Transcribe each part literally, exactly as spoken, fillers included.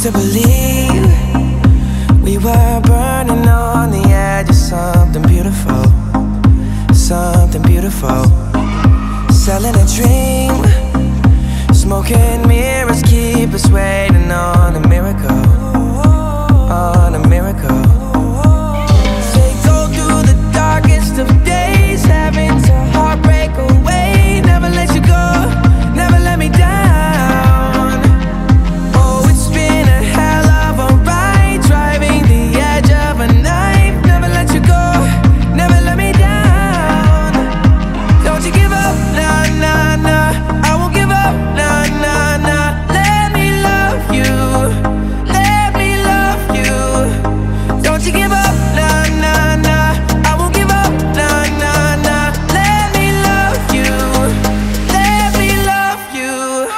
used to believe we were burning on the edge of something beautiful, something beautiful. Selling a dream, smoking mirrors keep us waiting on a miracle, on a miracle. Say go through the darkest of days, having to heartbreak away. Never let you go, never let me down. Oh, it's been a hell of a ride, driving the edge of a knife. Never let you go, never let me down. Don't you give up, nah, nah, nah. I won't give up, nah, nah, nah. Let me love you, let me love you. Don't you give up, nah, nah, nah. I won't give up, nah, nah, nah. Let me love you, let me love you.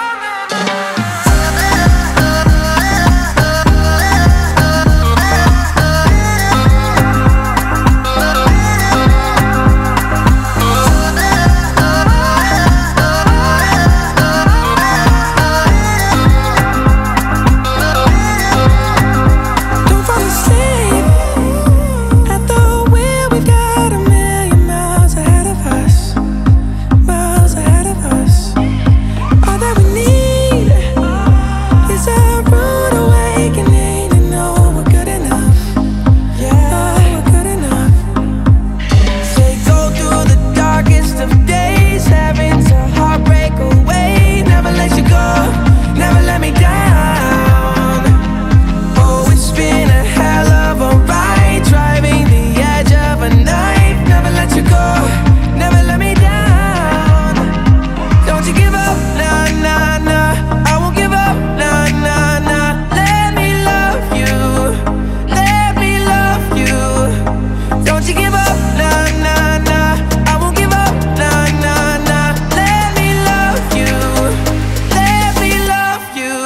Don't fall asleep at the wheel. We've got a million miles ahead of us, miles ahead of us. All that we need is a rude awakening to know we're good enough. Yeah, we're good enough. Say go through the darkest of days, having to heartbreak away. Never let you go, never let me down. Oh, it's been a hell of a ride, driving the edge of a knife. Never let you go, never let me down. Don't you give up, nah, nah, nah. I won't give up, nah, nah, nah. Let me love you, let me love you. Don't you give up, nah, nah, nah. I won't give up, nah, nah, nah. Let me love you, let me love you.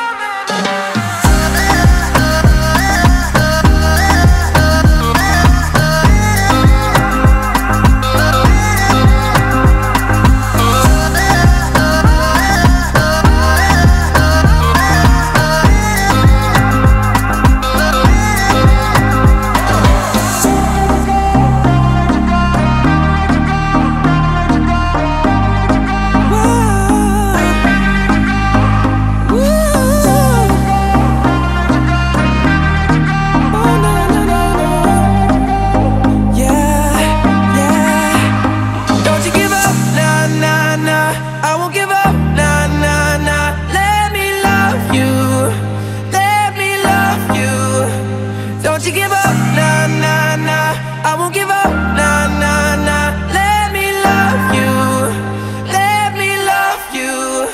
Don't you give up, nah, nah, nah. I won't give up, nah, nah, nah. Let me love you, let me love you.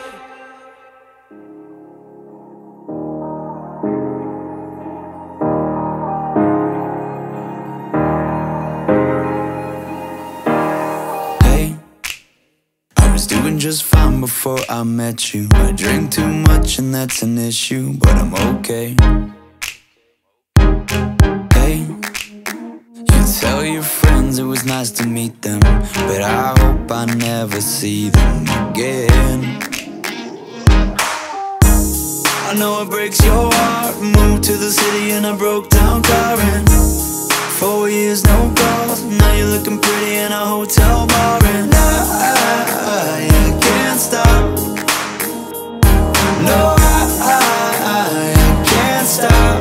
Hey, I was doing just fine before I met you. I drink too much and that's an issue, but I'm okay. Hey, you tell your friends it was nice to meet them, but I hope I never see them again. I know it breaks your heart. Moved to the city in a broke down car, and four years no calls. Now you're looking pretty in a hotel bar, and I, I, I can't stop. No, I, I, I can't stop.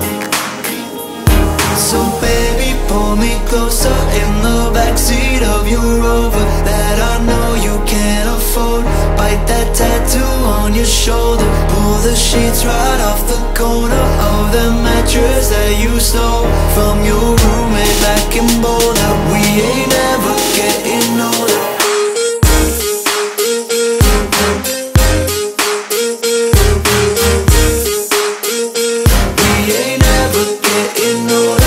So baby, pull me closer in the backseat of your Rover that I know you can't afford. Bite that tattoo on your shoulder. Pull the sheets right off the corner of the mattress that you stole from your roommate back in Boulder. We ain't ever getting older. We ain't ever getting older.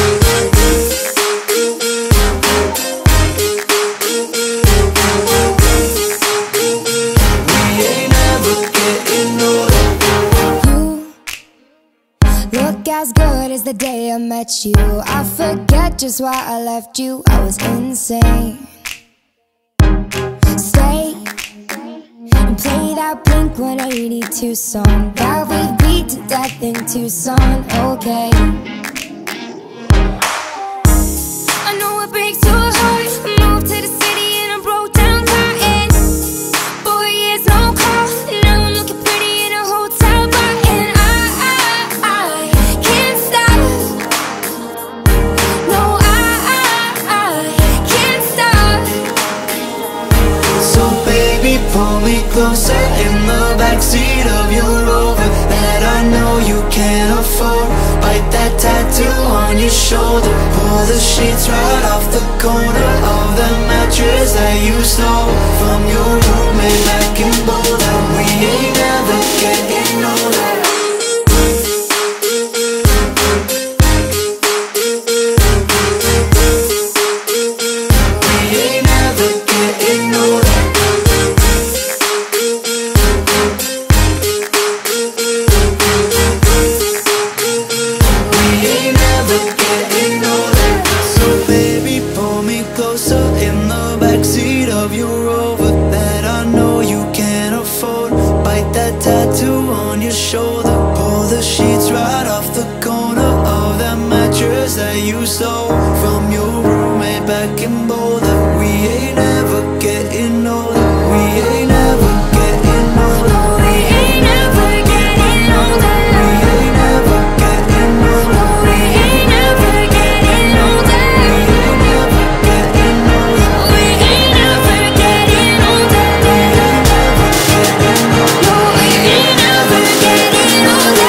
Look as good as the day I met you. I forget just why I left you. I was insane. Stay and play that Blink one eighty-two song that we beat to death in Tucson, okay. I know it breaks your heart. Moved to the city and I broke down crying. Four years no call, now I'm looking pretty in a hotel bar. And I, I, I can't stop. No, I, I, I can't stop. So baby, pull me closer in the backseat of your Rover that I know you can't afford. Bite that tattoo on your shoulder. Pull the sheets right off the corner of the mattress that you stole from your roommate back in Boulder. We ain't never getting older. We ain't never getting older. Tattoo on your shoulder. Pull the sheets right off the corner of that mattress that you stole from your roommate back in Boulder. We ain't ever getting older. We ain't ever getting older. We ain't never getting older. We ain't never getting older. We ain't never getting older. We ain't never getting older. We ain't never getting older. We ain't never getting older. We ain't never getting older.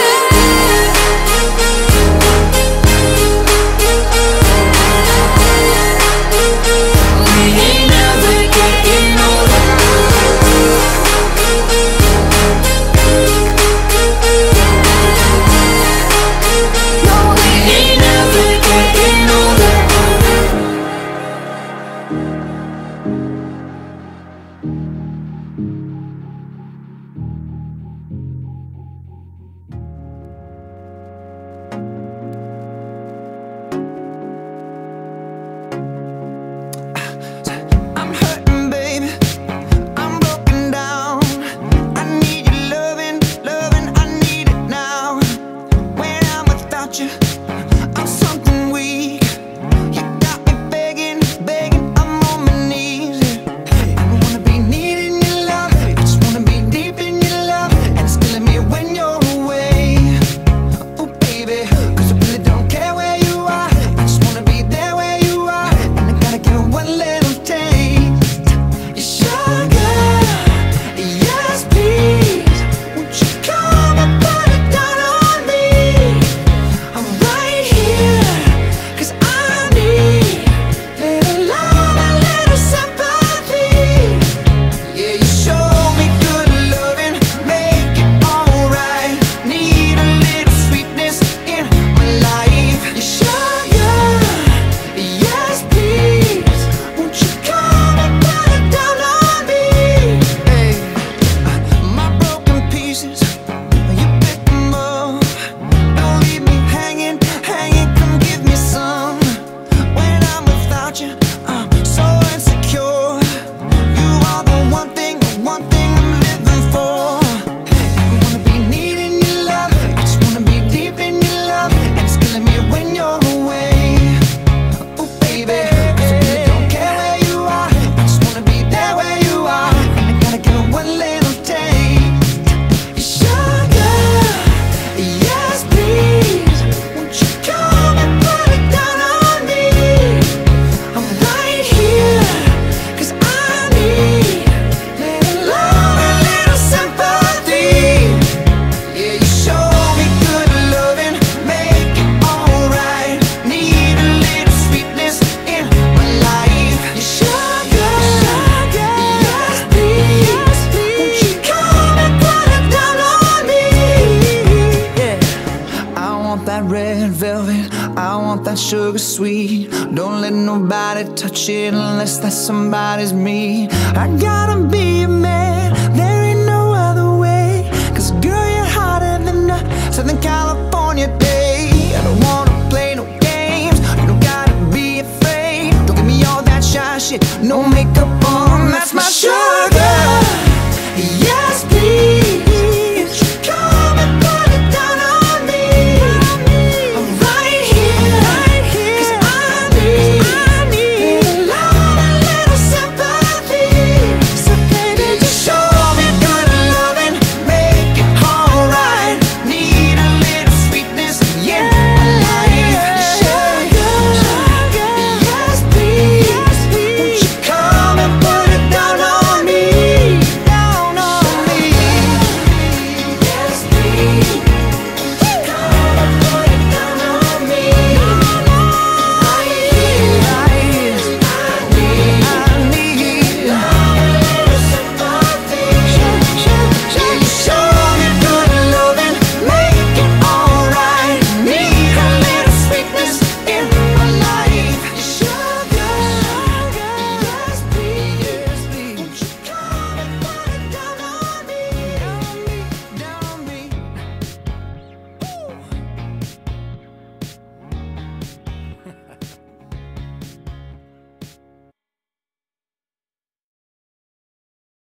Sugar sweet, don't let nobody touch it unless that somebody's me. I gotta be a man, there ain't no other way. Cause girl, you're hotter than a Southern California day. I don't wanna play no games, you don't gotta be afraid. Don't give me all that shy shit, no makeup on, that's my show.